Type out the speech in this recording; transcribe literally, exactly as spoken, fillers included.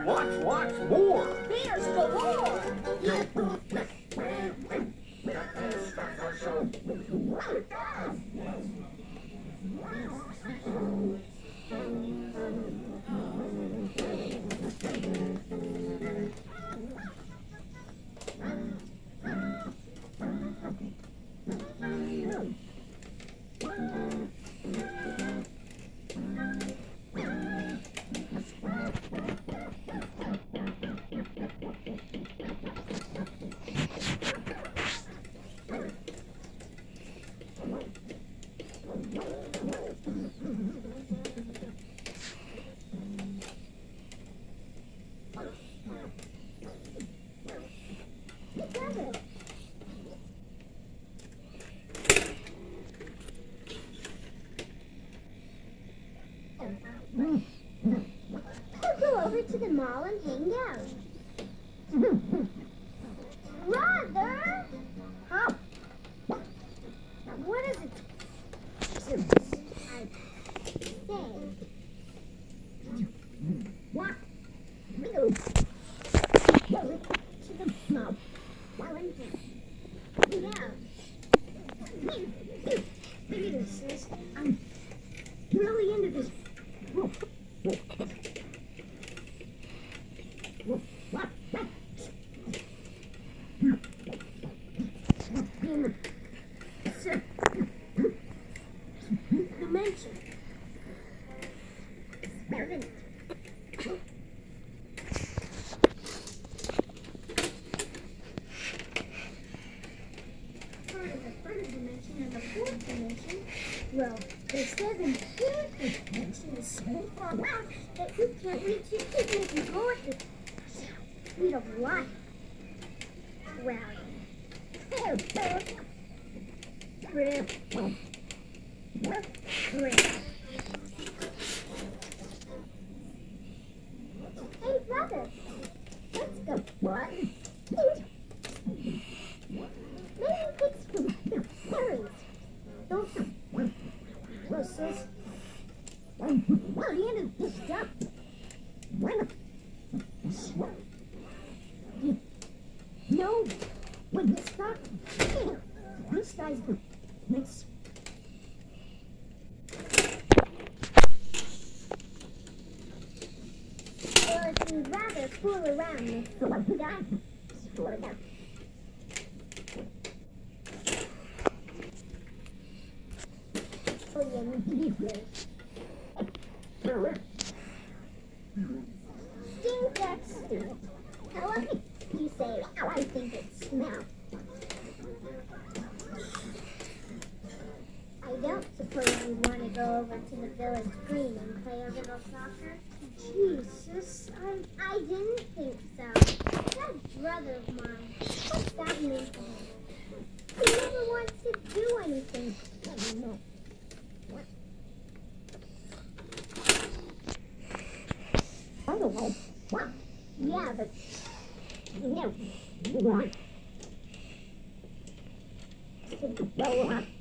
Lots, lots more. Beers galore. We'll go over to the mall and hang out. Brother! Huh? What is it? I say. What? You. Go to the mall. While I'm here. Yeah. Peter says I'm really into this. What? Dimension. Seven. Part of the third dimension and the fourth dimension. Well, the seventh dimension is so far out that you can't reach it even if you go at the speed of light. Well, Trip. Trip. Hey, brother, let's go. What? Maybe fix some berries. Don't What's this? What are you into this stuff? No, when this stuff, this guy's makes. Or if you'd rather fool around with So what you got? Sort it out. Stink that stink. However you say how I think it smells. I don't suppose you want to go over to the village green and play a little soccer? Jesus, I, I didn't think so. That brother of mine, what's that mean to him? He never wants to do anything. I don't know. I don't know. What? Yeah, but You know, you want to go on.